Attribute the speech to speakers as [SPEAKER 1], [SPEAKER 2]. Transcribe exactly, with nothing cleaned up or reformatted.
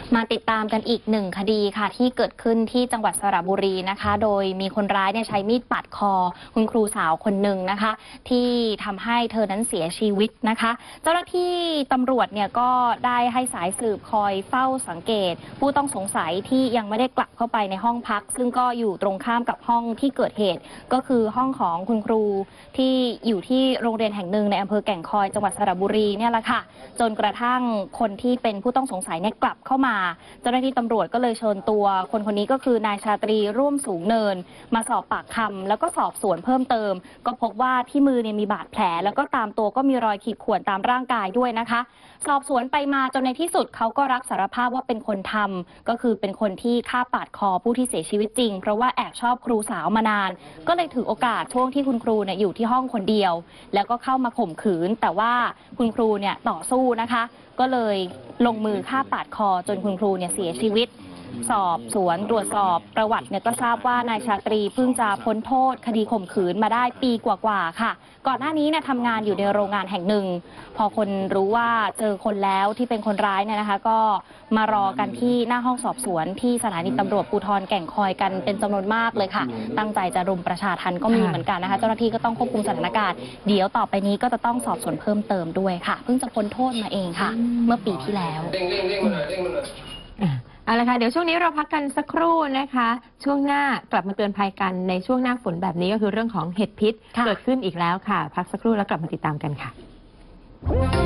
[SPEAKER 1] มาติดตามกันอีกหนึ่งคดีค่ะที่เกิดขึ้นที่จังหวัดสระบุรีนะคะโดยมีคนร้ายเนี่ยใช้มีดปาดคอคุณครูสาวคนหนึ่งนะคะที่ทำให้เธอนั้นเสียชีวิตนะคะเจ้าหน้าที่ตำรวจเนี่ยก็ได้ให้สายสืบคอยเฝ้าสังเกตผู้ต้องสงสัยที่ยังไม่ได้กลับเข้าไปในห้องพักซึ่งก็อยู่ตรงข้ามกับห้องที่เกิดเหตุก็คือห้องของคุณครูที่อยู่ที่โรงเรียนแห่งหนึ่งในอำเภอแก่งคอยจังหวัดสระบุรีเนี่ยแหละค่ะจนกระทั่งคนที่เป็นผู้ต้องสงสัยเนี่ยกลับเข้ามาเจ้าหน้าที่ตำรวจก็เลยเชิญตัวคนคนนี้ก็คือนายชาตรีร่วมสูงเนินมาสอบปากคำแล้วก็สอบสวนเพิ่มเติมก็พบว่าที่มือเนี่ยมีบาดแผลแล้วก็ตามตัวก็มีรอยขีดข่วนตามร่างกายด้วยนะคะสอบสวนไปมาจนในที่สุดเขาก็รับสารภาพว่าเป็นคนทำก็คือเป็นคนที่ฆ่าปาดคอผู้ที่เสียชีวิตจริงเพราะว่าแอบชอบครูสาวมานานก็เลยถือโอกาสช่วงที่คุณครูเนี่ยอยู่ที่ห้องคนเดียวแล้วก็เข้ามาข่มขืนแต่ว่าคุณครูเนี่ยต่อสู้นะคะก็เลยลงมือฆ่าปาดคอจนคุณครูเนี่ยเสียชีวิตสอบสวนตรวจสอบประวัติเนี่ยก็ทราบว่านายชาตรีเพิ่งจะพ้นโทษคดีข่มขืนมาได้ปีกว่าๆค่ะก่อนหน้านี้เนี่ยทำงานอยู่ในโรงงานแห่งหนึ่งพอคนรู้ว่าเจอคนแล้วที่เป็นคนร้ายเนี่ยนะคะก็มารอกันที่หน้าห้องสอบสวนที่สถานีตำรวจภูธรแก่งคอยกันเป็นจำนวนมากเลยค่ะตั้งใจจะรุมประชาทัณฑ์ก็มีเหมือนกันนะคะเจ้าหน้าที่ก็ต้องควบคุมสถานการณ์เดี๋ยวต่อไปนี้ก็จะต้องสอบสวนเพิ่มเติมด้วยค่ะเพิ่งจะพ้นโทษมาเองค่ะเมื่อปีที่แล้ว
[SPEAKER 2] เอาละค่ะเดี๋ยวช่วงนี้เราพักกันสักครู่นะคะช่วงหน้ากลับมาเตือนภัยกันในช่วงหน้าฝนแบบนี้ก็คือเรื่องของเห็ดพิษเกิดขึ้นอีกแล้วค่ะพักสักครู่แล้วกลับมาติดตามกันค่ะ